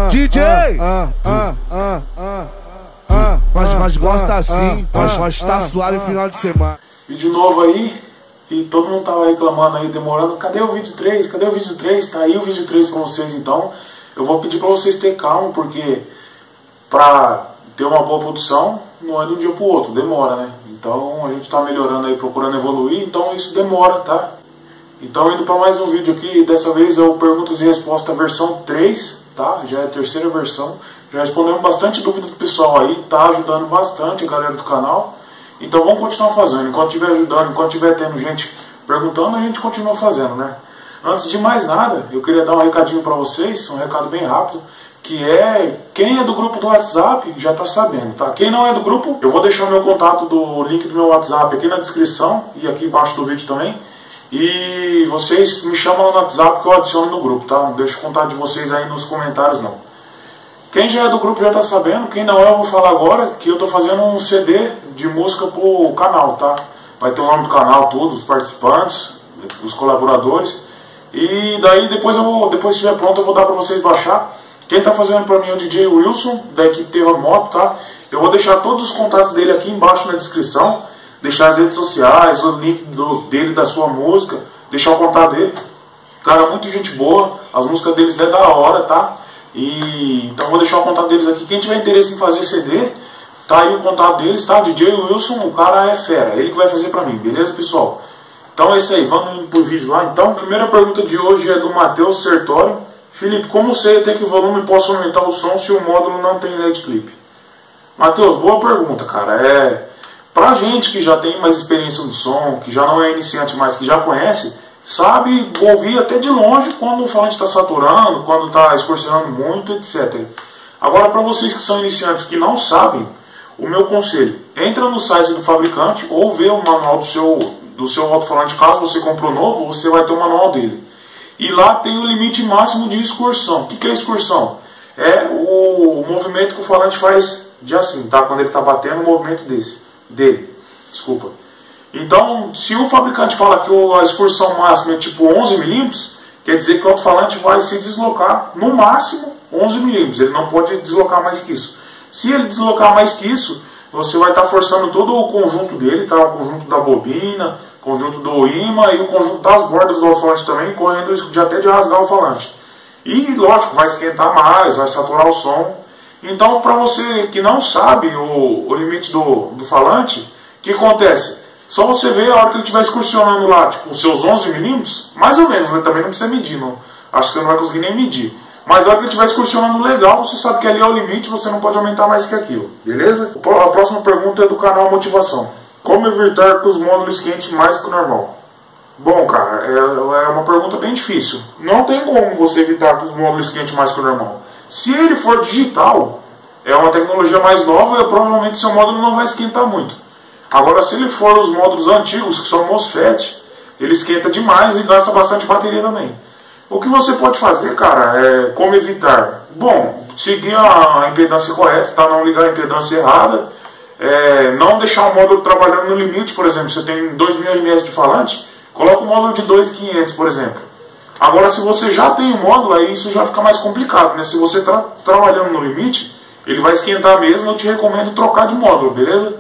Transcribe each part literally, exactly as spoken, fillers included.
D J! Mas, mas gosta assim, mas, mas tá suave final de semana. Vídeo novo aí, e todo mundo tava reclamando aí, demorando. Cadê o vídeo três? Cadê o vídeo três? Tá aí o vídeo três pra vocês, então. Eu vou pedir pra vocês terem calma, porque pra ter uma boa produção, não é de um dia pro outro, demora, né? Então a gente tá melhorando aí, procurando evoluir, então isso demora, tá? Então indo pra mais um vídeo aqui, dessa vez é o Perguntas e Respostas versão três, tá? Já é a terceira versão. Já respondemos bastante dúvida do pessoal aí, tá ajudando bastante a galera do canal. Então vamos continuar fazendo, enquanto estiver ajudando, enquanto estiver tendo gente perguntando, a gente continua fazendo, né? Antes de mais nada, eu queria dar um recadinho pra vocês, um recado bem rápido, que é, quem é do grupo do WhatsApp já tá sabendo, tá? Quem não é do grupo, eu vou deixar o meu contato do link do meu WhatsApp aqui na descrição e aqui embaixo do vídeo também. E vocês me chamam lá no WhatsApp que eu adiciono no grupo, tá? Não deixo o contato de vocês aí nos comentários não. Quem já é do grupo já tá sabendo, quem não é eu vou falar agora que eu tô fazendo um C D de música pro canal, tá? Vai ter o nome do canal, tudo, os participantes, os colaboradores. E daí depois eu vou, depois que estiver pronto eu vou dar pra vocês baixar. Quem tá fazendo pra mim é o D J Wilson, da equipe Terremoto, tá? Eu vou deixar todos os contatos dele aqui embaixo na descrição. Deixar as redes sociais, o link do, dele, da sua música. Deixar o contato dele. Cara, muito gente boa. As músicas deles é da hora, tá? E então vou deixar o contato deles aqui. Quem tiver interesse em fazer C D, tá aí o contato deles, tá? D J Wilson, o cara é fera. Ele que vai fazer pra mim, beleza, pessoal? Então é isso aí, vamos indo pro vídeo lá. Então, a primeira pergunta de hoje é do Matheus Sertório. Felipe, como sei até que o volume posso aumentar o som se o módulo não tem L E D clip? Matheus, boa pergunta, cara. É, pra gente que já tem mais experiência no som, que já não é iniciante, mas que já conhece, sabe ouvir até de longe quando o falante está saturando, quando está excursionando muito, etcétera. Agora, para vocês que são iniciantes que não sabem, o meu conselho, entra no site do fabricante ou vê o manual do seu, do seu alto-falante. Caso você comprou novo, você vai ter o manual dele. E lá tem o limite máximo de excursão. O que é excursão? É o movimento que o falante faz de assim, tá? Quando ele está batendo, o movimento desse, dele. Desculpa. Então, se o fabricante fala que a excursão máxima é tipo onze milímetros, quer dizer que o alto-falante vai se deslocar no máximo onze milímetros. Ele não pode deslocar mais que isso. Se ele deslocar mais que isso, você vai estar forçando todo o conjunto dele, tá? O conjunto da bobina, conjunto do ímã e o conjunto das bordas do alto-falante também, correndo risco de até de rasgar o falante. E lógico, vai esquentar mais, vai saturar o som. Então, para você que não sabe o, o limite do, do falante, o que acontece? Só você ver a hora que ele estiver excursionando lá, tipo, os seus onze milímetros, mais ou menos, né? Também não precisa medir, não. Acho que você não vai conseguir nem medir. Mas a hora que ele estiver excursionando legal, você sabe que ali é o limite, você não pode aumentar mais que aquilo, beleza? A próxima pergunta é do canal Motivação. Como evitar que os módulos esquentem mais que o normal? Bom, cara, é, é uma pergunta bem difícil. Não tem como você evitar que os módulos esquentem mais que o normal. Se ele for digital, é uma tecnologia mais nova, e provavelmente seu módulo não vai esquentar muito. Agora, se ele for os módulos antigos, que são MOSFET, ele esquenta demais e gasta bastante bateria também. O que você pode fazer, cara, é como evitar? Bom, seguir a impedância correta, tá? Não ligar a impedância errada. É, não deixar o módulo trabalhando no limite, por exemplo, você tem dois mil milhas de falante, coloca o módulo de dois mil e quinhentos, por exemplo. Agora, se você já tem o módulo, aí isso já fica mais complicado, né? Se você está trabalhando no limite, ele vai esquentar mesmo, eu te recomendo trocar de módulo, beleza?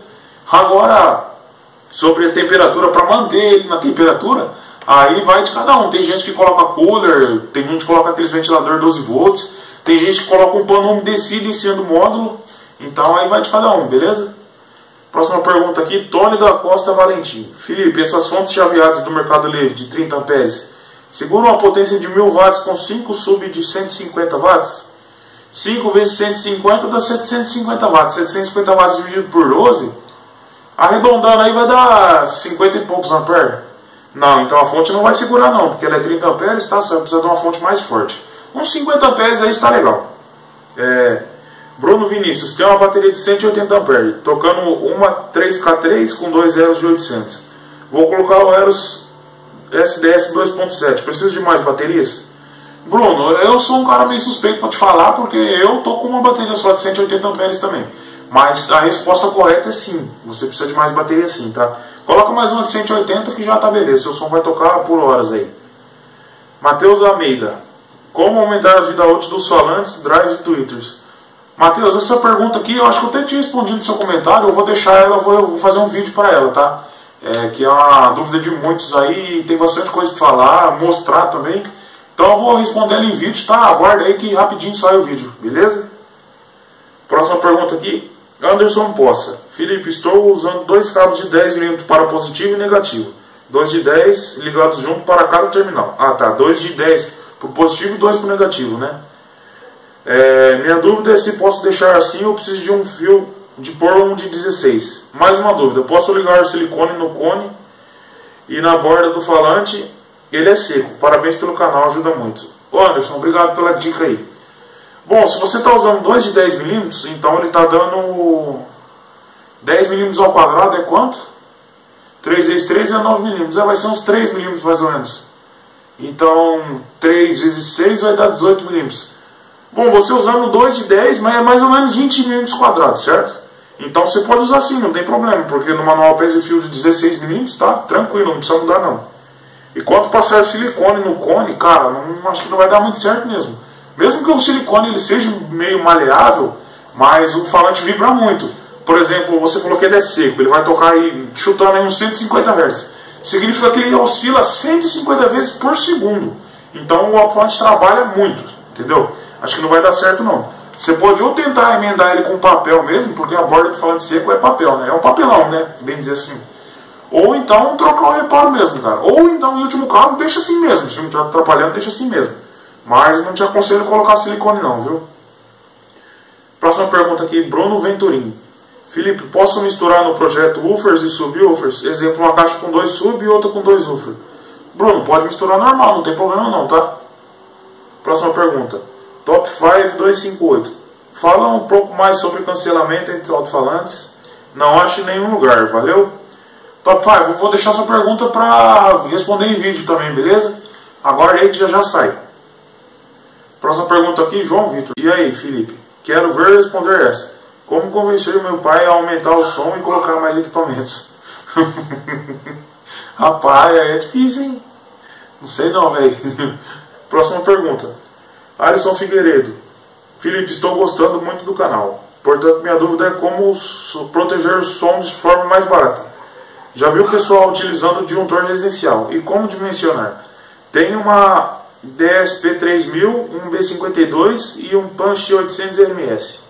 Agora, sobre a temperatura, para manter ele na temperatura, aí vai de cada um. Tem gente que coloca cooler, tem gente que coloca aqueles ventilador doze volts, tem gente que coloca um pano umedecido em cima do módulo, então aí vai de cada um, beleza? Próxima pergunta aqui, Tony da Costa Valentim. Felipe, essas fontes chaveadas do Mercado Livre de trinta amperes seguram uma potência de mil watts com cinco sub de cento e cinquenta watts? cinco vezes cento e cinquenta dá setecentos e cinquenta watts. setecentos e cinquenta watts dividido por doze, arredondando aí vai dar cinquenta e poucos amperes. Não, então a fonte não vai segurar não, porque ela é trinta amperes, tá? Você precisa de uma fonte mais forte. Uns cinquenta amperes aí está legal. É... Bruno Vinícius, tem uma bateria de cento e oitenta amperes, tocando uma três K três com dois Eros de oitocentos. Vou colocar o Eros S D S dois ponto sete, preciso de mais baterias? Bruno, eu sou um cara meio suspeito para te falar, porque eu tô com uma bateria só de cento e oitenta amperes também. Mas a resposta correta é sim, você precisa de mais bateria sim, tá? Coloca mais uma de cento e oitenta que já tá beleza, seu som vai tocar por horas aí. Matheus Almeida, Como aumentar a vida útil dos falantes, drives e twitters? Matheus, essa pergunta aqui, eu acho que eu até tinha respondido no seu comentário, eu vou deixar ela, eu vou, eu vou fazer um vídeo para ela, tá? É, que é uma dúvida de muitos aí, tem bastante coisa para falar, mostrar também. Então eu vou responder ela em vídeo, tá? Aguarda aí que rapidinho sai o vídeo, beleza? Próxima pergunta aqui, Anderson Poça. Felipe, estou usando dois cabos de dez milímetros para positivo e negativo. dois de dez ligados junto para cada terminal. Ah tá, dois de dez para o positivo e dois para o negativo, né? É, minha dúvida é se posso deixar assim ou preciso de um fio de pôr um de dezesseis. Mais uma dúvida, posso ligar o silicone no cone e na borda do falante? Ele é seco. Parabéns pelo canal, ajuda muito. Ô Anderson, obrigado pela dica aí. Bom, se você está usando dois de dez milímetros, então ele está dando dez milímetros ao quadrado é quanto? três vezes três é nove milímetros. É, vai ser uns três milímetros mais ou menos. Então três vezes seis vai dar dezoito milímetros. Bom, você usando dois de dez, mas é mais ou menos vinte milímetros quadrados, certo? Então você pode usar assim, não tem problema, porque no manual pesa fio de dezesseis milímetros, tá? Tranquilo, não precisa mudar não. E quanto passar silicone no cone, cara, não, acho que não vai dar muito certo mesmo. Mesmo que o silicone ele seja meio maleável, mas o falante vibra muito. Por exemplo, você falou que ele é seco, ele vai tocar aí, chutando aí uns cento e cinquenta hertz. Significa que ele oscila cento e cinquenta vezes por segundo. Então o alto-falante trabalha muito, entendeu? Acho que não vai dar certo não. Você pode ou tentar emendar ele com papel mesmo, porque a borda do falante seco é papel, né? É um papelão, né? Bem dizer assim. Ou então trocar o reparo mesmo, cara. Ou então, em último caso, deixa assim mesmo. Se não estiver atrapalhando, deixa assim mesmo. Mas não te aconselho a colocar silicone não, viu? Próxima pergunta aqui, Bruno Venturini. Felipe, posso misturar no projeto woofers e subwoofers? Exemplo, uma caixa com dois sub e outra com dois woofer. Bruno, pode misturar normal, não tem problema não, tá? Próxima pergunta. Top cinco duzentos e cinquenta e oito. Fala um pouco mais sobre cancelamento entre alto-falantes. Não acho em nenhum lugar, valeu? Top cinco, eu vou deixar sua pergunta para responder em vídeo também, beleza? Aguarde aí que já já sai. Próxima pergunta aqui, João Vitor. E aí, Felipe? Quero ver responder essa. Como convencer o meu pai a aumentar o som e colocar mais equipamentos? Rapaz, é difícil, hein? Não sei não, velho. Próxima pergunta. Alisson Figueiredo. Felipe, estou gostando muito do canal. Portanto, minha dúvida é como proteger o som de forma mais barata. Já vi o pessoal utilizando disjuntor residencial. E como dimensionar? Tem uma D S P três mil, um B cinquenta e dois e um Punch oitocentos R M S.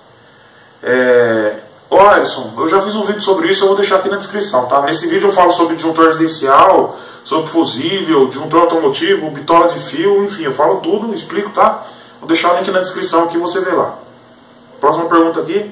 É... Ô Alisson, eu já fiz um vídeo sobre isso, eu vou deixar aqui na descrição, tá? Nesse vídeo eu falo sobre disjuntor residencial, sobre fusível, disjuntor automotivo, bitola de fio, enfim, eu falo tudo, explico, tá? Vou deixar o link na descrição aqui, você vê lá. Próxima pergunta aqui.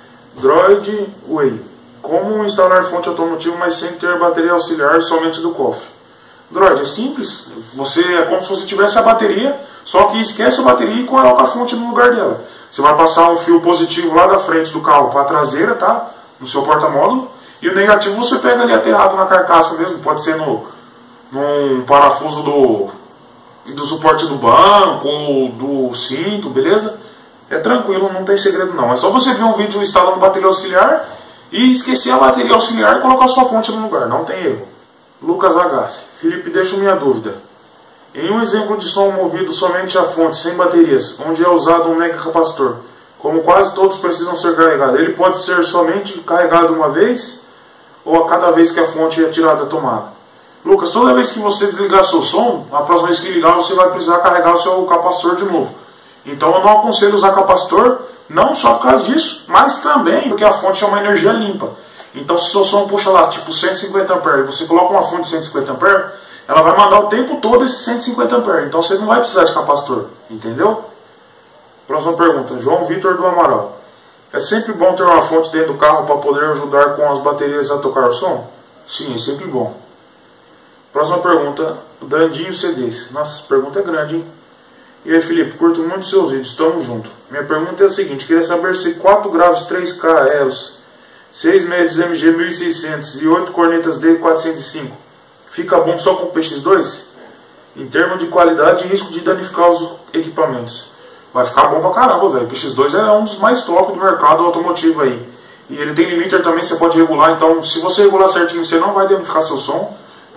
Droid Way. Como instalar fonte automotiva, mas sem ter bateria auxiliar somente do cofre? Droid, é simples. Você, é como se você tivesse a bateria, só que esquece a bateria e coloca a fonte no lugar dela. Você vai passar um fio positivo lá da frente do carro para a traseira, tá? No seu porta-módulo. E o negativo você pega ali aterrado na carcaça mesmo. Pode ser no, num parafuso do, do suporte do banco, ou do cinto, beleza? É tranquilo, não tem segredo não. É só você ver um vídeo instalando bateria auxiliar e esquecer a bateria auxiliar e colocar a sua fonte no lugar. Não tem erro. Lucas Agassi. Felipe, deixa minha dúvida. Em um exemplo de som movido somente a fonte, sem baterias, onde é usado um mega capacitor, como quase todos precisam ser carregados, ele pode ser somente carregado uma vez ou a cada vez que a fonte é tirada da tomada? Lucas, toda vez que você desligar seu som, a próxima vez que ligar você vai precisar carregar o seu capacitor de novo. Então eu não aconselho usar capacitor, não só por causa disso, mas também porque a fonte é uma energia limpa. Então se seu som puxa lá, tipo cento e cinquenta amperes, e você coloca uma fonte de cento e cinquenta amperes, ela vai mandar o tempo todo esse cento e cinquenta amperes. Então você não vai precisar de capacitor, entendeu? Próxima pergunta, João Vitor do Amaral. É sempre bom ter uma fonte dentro do carro para poder ajudar com as baterias a tocar o som? Sim, é sempre bom. Próxima pergunta, Dandinho C Ds. Nossa, essa pergunta é grande, hein? E aí, Felipe, curto muito seus vídeos, estamos juntos. Minha pergunta é a seguinte, queria saber se quatro graves três K Eros, seis médios M G mil e seiscentos e oito cornetas D quatrocentos e cinco fica bom só com P X dois? Em termos de qualidade e risco de danificar os equipamentos. Vai ficar bom pra caramba, velho. P X dois é um dos mais top do mercado automotivo aí. E ele tem limiter também, você pode regular. Então, se você regular certinho, você não vai danificar seu som.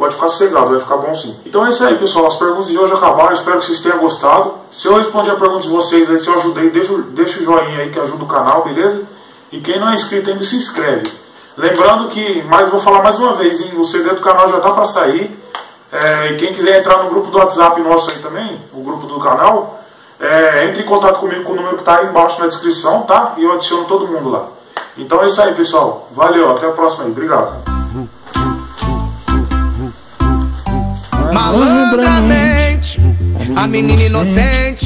Pode ficar sossegado, vai ficar bom sim. Então é isso aí, pessoal. As perguntas de hoje acabaram. Espero que vocês tenham gostado. Se eu respondi a pergunta de vocês, aí, se eu ajudei, deixa, deixa o joinha aí que ajuda o canal, beleza? E quem não é inscrito ainda, se inscreve. Lembrando que, mas vou falar mais uma vez, hein, o C D do canal já tá para sair. É, e quem quiser entrar no grupo do WhatsApp nosso aí também, o grupo do canal, é, entre em contato comigo com o número que tá aí embaixo na descrição, tá? E eu adiciono todo mundo lá. Então é isso aí, pessoal. Valeu, até a próxima aí. Obrigado. Malandramente, a menina inocente